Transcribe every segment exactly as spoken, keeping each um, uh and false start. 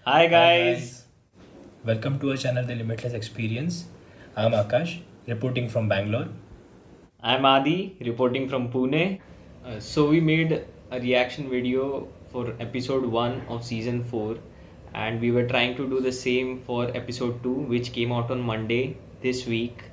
Hi guys. Welcome to our channel The Limitless Experience. I'm Akash, reporting from Bangalore. I'm Adi reporting from Pune. Uh, so we made a reaction video for episode one of season four and we were trying to do the same for episode two which came out on Monday this week.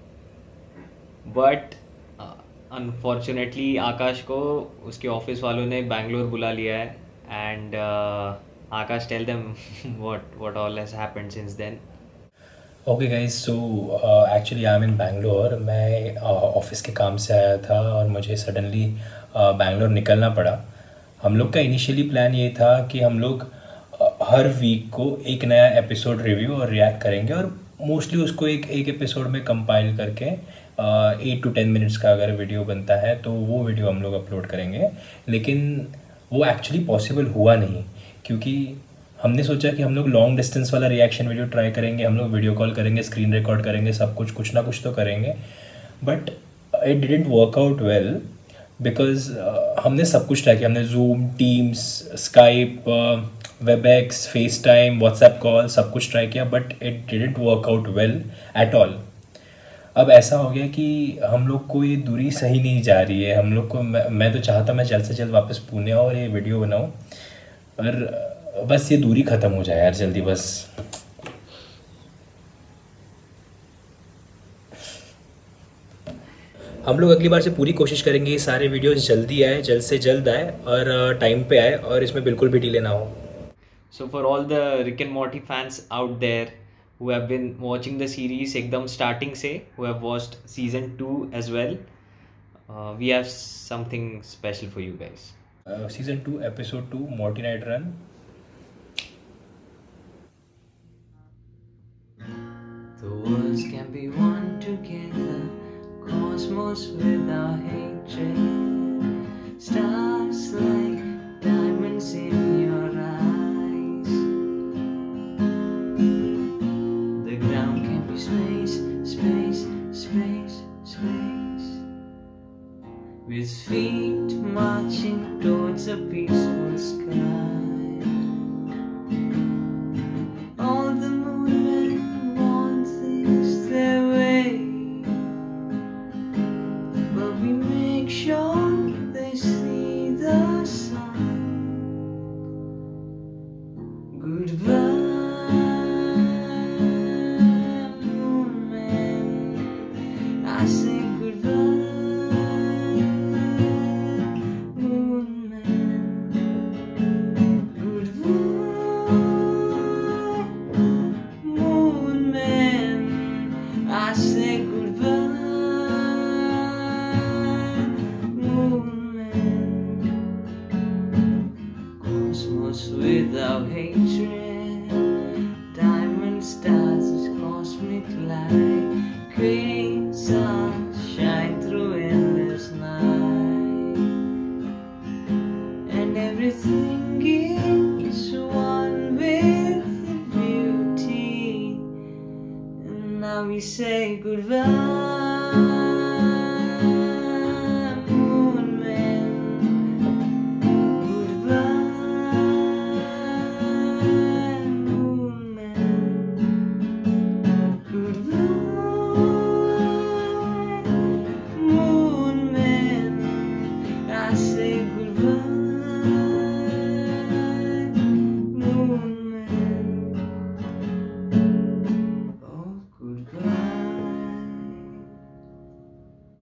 But uh, unfortunately आकाश को उसके office वालों ने बैंगलोर बुला लिया है and uh, Akash tell them what what all has happened since then. Okay guys, so uh, actually I'm in Bangalore. मैं office uh, के काम से आया था और मुझे सडनली बैंगलोर निकलना पड़ा. हम लोग का इनिशियली प्लान ये था कि हम लोग uh, हर वीक को एक नया एपिसोड रिव्यू और रिएक्ट करेंगे और मोस्टली उसको एक एक एपिसोड में कंपाइल करके एट टू टेन मिनट्स का अगर वीडियो बनता है तो वो वीडियो हम लोग अपलोड करेंगे. लेकिन वो एक्चुअली पॉसिबल हुआ नहीं क्योंकि हमने सोचा कि हम लोग लॉन्ग डिस्टेंस वाला रिएक्शन वीडियो ट्राई करेंगे, हम लोग वीडियो कॉल करेंगे, स्क्रीन रिकॉर्ड करेंगे, सब कुछ कुछ ना कुछ तो करेंगे. But it didn't work out well because हमने सब कुछ ट्राई किया. हमने Zoom, Teams, Skype, Webex, FaceTime, WhatsApp call, सब कुछ ट्राई किया but it didn't work out well at all. अब ऐसा हो गया कि हम लोग को ये दूरी सही नहीं जा रही है. हम लोग को मैं, मैं तो चाहता मैं जल्द से जल्द वापस पुणे आऊँ और ये वीडियो बनाऊँ और बस ये दूरी ख़त्म हो जाए यार जल्दी बस. हम लोग अगली बार से पूरी कोशिश करेंगे ये सारे वीडियोस जल्दी आए, जल्द से जल्द आए और टाइम पे आए और इसमें बिल्कुल भी डिले ना हो. So for all the Rick and Morty fans out there who have been watching the series एकदम starting से, who have watched season two as well, uh, we have something special for you guys. Uh, season two, episode two, Mortynight Run. The worlds can be one together, cosmos without hatred, stars like diamonds in your eyes. The ground can be space, space, space, space, with feet marching towards a peaceful sky. Goodbye Moonmen, I say goodbye Moonmen, goodbye Moonmen, I say goodbye Moonmen. Cosmos without hatred, diamond stars is cosmic light, Quasars shine through endless night, and everything is one with the beauty, and now we say goodbye.